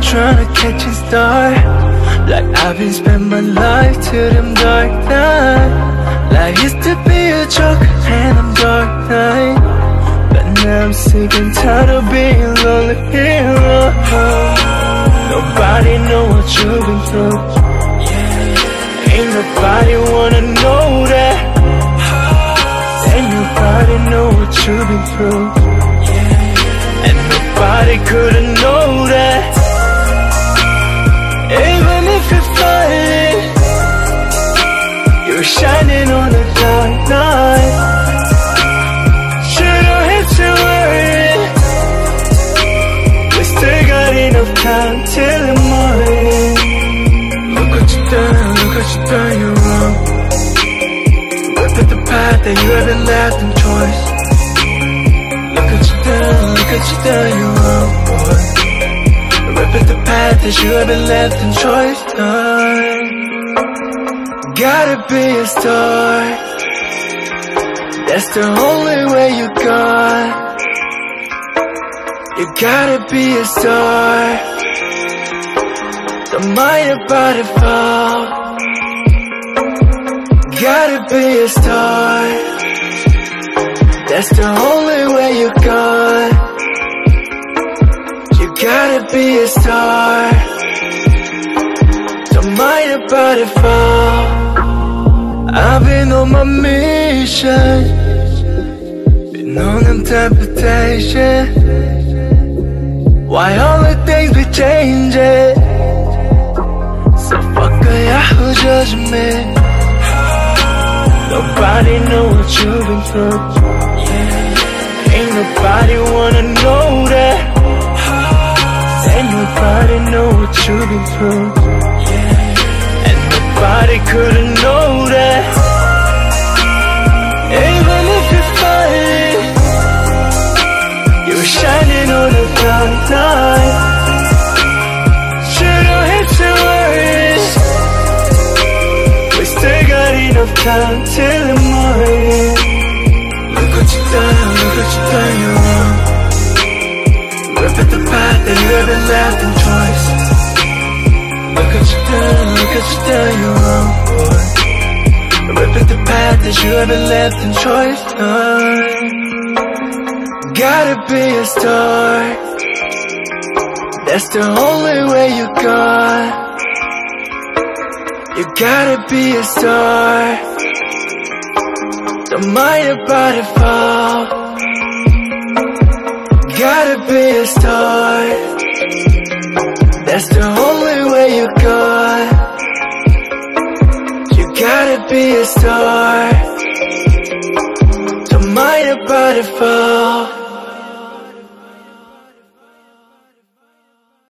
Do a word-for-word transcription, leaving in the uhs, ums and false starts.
trying to catch a star. Like I've been spending my life till them dark nights. Like used to be a joke and I'm dark night, but now I'm sick and tired of being lonely here. Nobody know what you've been through. Ain't nobody wanna know that. Ain't nobody know what you've been through. And nobody could've known that. Even if you're fighting, you're shining on a dark night. Should've hit you early. We still got enough time till the morning. Look what you done, look what you done, you're wrong. Look at the path that you haven't left in choice. Look what you done, look what you done, you're wrong, boy. Rip at the path that you haven't left in choice. Time. Gotta be a star. That's the only way you got. You gotta be a star. Don't mind about to fall. Gotta be a star. That's the only way you got. You gotta be a star. Don't mind about to fall. I've been on my mission, been on them temptation. Why all the things be changing? So fuck a Yahoo judgment. Nobody know what you've been through. Ain't nobody wanna know that. Ain't nobody know what you've been through. And nobody could've known that. Even if you're fighting, you're shining on a dark night. Should've hit you early. We still got enough time till the morning. Look what you done, look what you done, you're wrong. Rip at the path that you haven't left in choice. Look what you done, look what you done, you're wrong, boy. Rip at the path that you haven't left in choice. Time. Gotta be a star. That's the only way you got. You gotta be a star. Don't mind about to fall. Gotta be a star. That's the only way you got. You gotta be a star. Don't mind about to fall.